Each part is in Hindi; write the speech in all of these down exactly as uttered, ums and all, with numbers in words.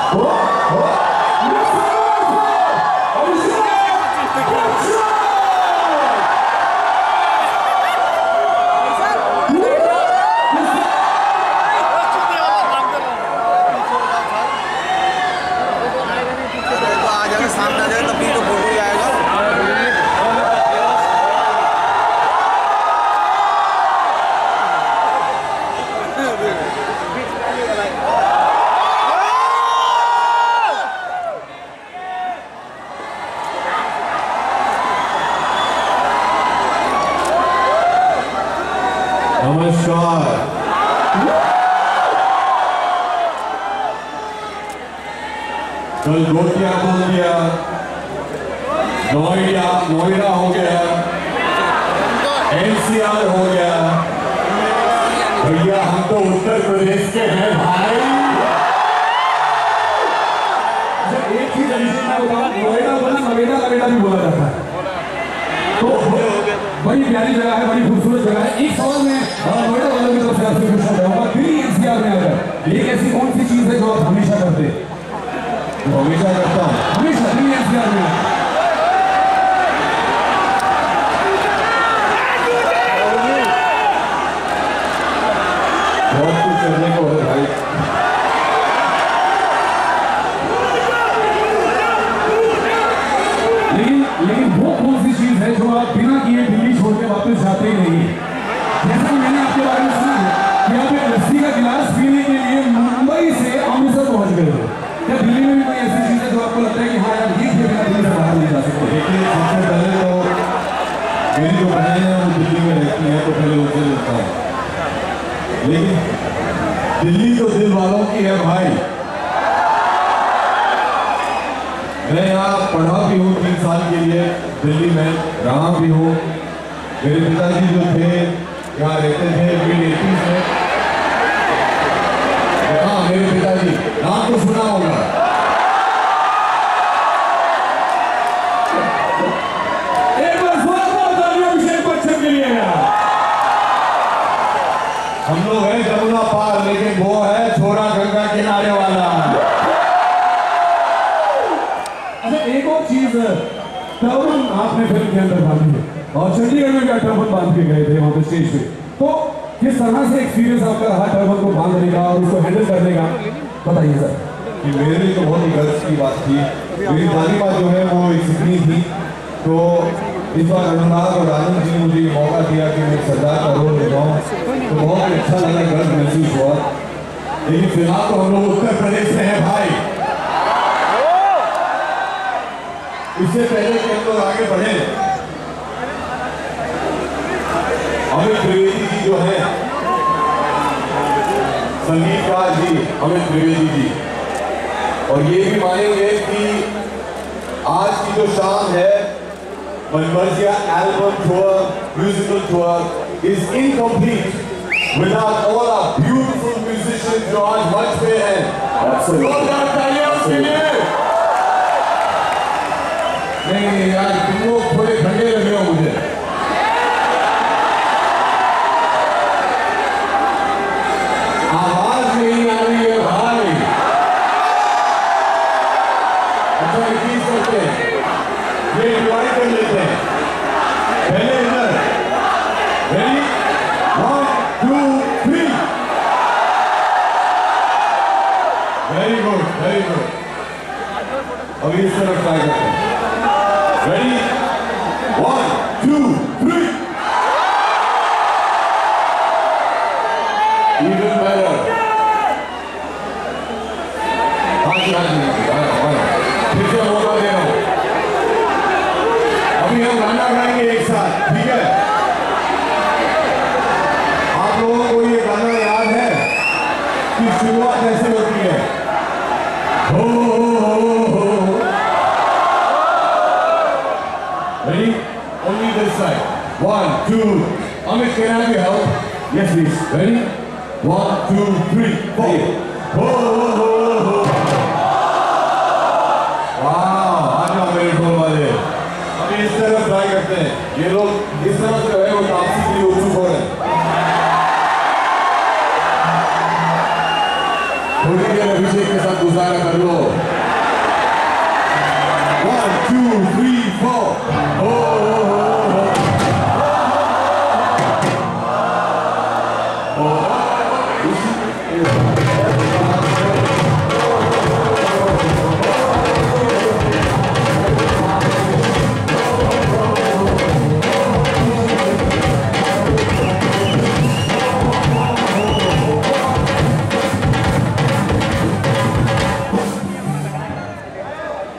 नमस्कार। कल गोटिया बोल दिया, नोएडा नोएडा हो गया, एनसीआर हो गया। भैया हम तो उत्तर प्रदेश के हैं भाई। एक चीज नोएडा बोला नवेदा नवेदा भी बोला जाता है, तो बड़ी प्यारी जगह है, बड़ी खूबसूरत जगह है। एक सवाल में नोएडा वालों की तरफ से आपसे पूछना चाहूंगा, दिल्ली एनसीआर में अगर एक ऐसी कौन सी चीज है जो आप हमेशा करते हैं? तो हमेशा करता हूँ, हमेशा दिल्ली एनसीआर में बहुत कुछ करने को है भाई। लेकिन लेकिन वो कौन सी चीज है जो आप बिना किए दिल्ली छोड़ के वापस जाते ही नहीं? जैसा मैंने आपके बारे में सुना है कि आप एक लस्सी का गिलास पीने के लिए मुंबई से अमृतसर पहुंच गए थे। क्या दिल्ली में भी कोई ऐसी चीज है जो आपको लगता है कि हाँ यार ये बिना दिल्ली से बाहर नहीं जा सकते? देखिए सबसे पहले तो मेरी जो बहन है वो दिल्ली में रहती है, तो पहले उनसे मिलता हूँ। लेकिन दिल्ली तो दिल वालों की है भाई। मैं यहाँ पढ़ा भी हूँ तीन साल के लिए, दिल्ली में रहा भी हूँ। मेरे पिताजी जो थे यहाँ रहते थे मिड एटीज में। हाँ मेरे पिताजी, नाम तो सुना होगा। एक बार अभिषेक बच्चन के लिए यार। हम लोग हैं जमुना पार, लेकिन वो है छोरा गंगा किनारे वाला। अच्छा एक और चीज, टर्बन आपने फिल्म के अंदर बांधी है और चंडीगढ़ में क्या टर्बन बांध के गए थे वहां पे स्टेज पे, तो किस तरह से एक्सपीरियंस आपका रहा टर्बन को बांधने का और उसको हैंडल करने का, बताइए सर। कि मेरे लिए तो बहुत ही गर्व की बात थी। मेरी दादी माँ जो है वो सिखनी थी, तो इस बार अनुराग और आनंद जी ने मुझे ये मौका दिया कि मैं सरदार का रोल निभाऊं, तो बहुत अच्छा लगा, गर्व महसूस हुआ। लेकिन फिलहाल तो हम लोग उत्तर प्रदेश में हैं भाई। इससे पहले कि हम लोग आगे बढ़े, अमित त्रिवेदी जी जो है संगीतकार जी, अमित त्रिवेदी जी, और ये भी मानेंगे कि आज की जो शाम है Manmarziyan album tour, musical tour is incomplete without all our beautiful musicians जो आज मंच पे हैं। नहीं नहीं यार तुम लोग थोड़े ठंडे लगे हो मुझे। आवाज नहीं आ रही है भाई। अच्छा एक चीज करते हैं, ये डिवाइड कर लेते हैं। पहले इधर, ready, one two three. Very good very good. अभी इस तरफ ट्राई करते हैं। Ready? One, two, three. Even better. हाँ जी हाँ जी, आया आया। फिर से मौका दे रहा हूँ। अभी हम गाना गाएंगे एक साथ, ठीक है? आप लोगों को ये गाना याद है कि शुरुआत कैसे होती है? हो हो हो। Ready? Only this side. One, two. Amit, can I have your help? Yes, please. Ready? One, two, three, four. Ho, ho, ho, ho. Wow, आज आप मेरे ढोल वाले। अभी इस तरफ ट्राई करते हैं। ये लोग इस तरफ जो है वो तापसी के लिए उत्सुक हो रहे हैं। थोड़ी देर अभिषेक के साथ गुजारा कर लो।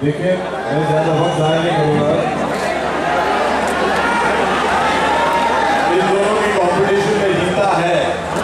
देखिए मैं ज्यादा वक्त जाया नहीं करूंगा। इन दोनों की कॉम्पिटिशन में जीता है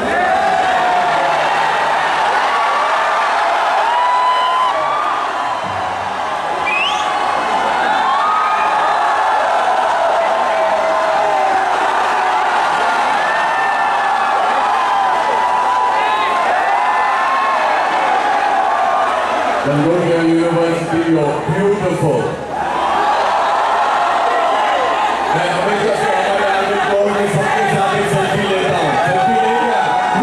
Cambodia University of Beautiful। मैं हमेशा से हमारे आर्मी कोर में सबके साथ एक सेल्फी लेता हूँ। सेल्फी ले क्या?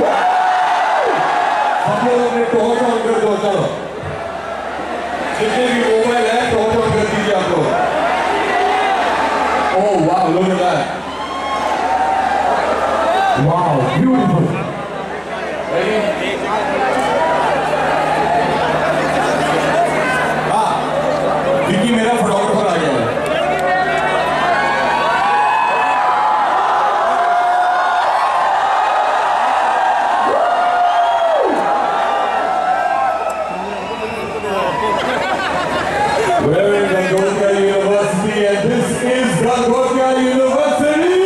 सब लोग अपने टॉर्च ऑन कर दो, चलो। जितने भी मोबाइल है टॉर्च ऑन कर दीजिए आप लोग। ओह वाह, look at that। Wow, beautiful। Ready? मेरा फोटोग्राफर आ गया है। We're in Gangotri University and this is Gangotri University।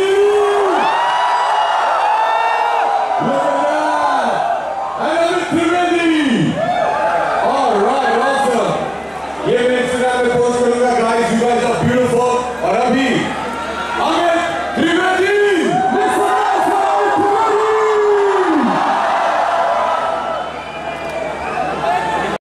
Look at that! And I'm Trivedi। All right, awesome। ये मैं इंस्टाग्राम पे पोस्ट करूंगा।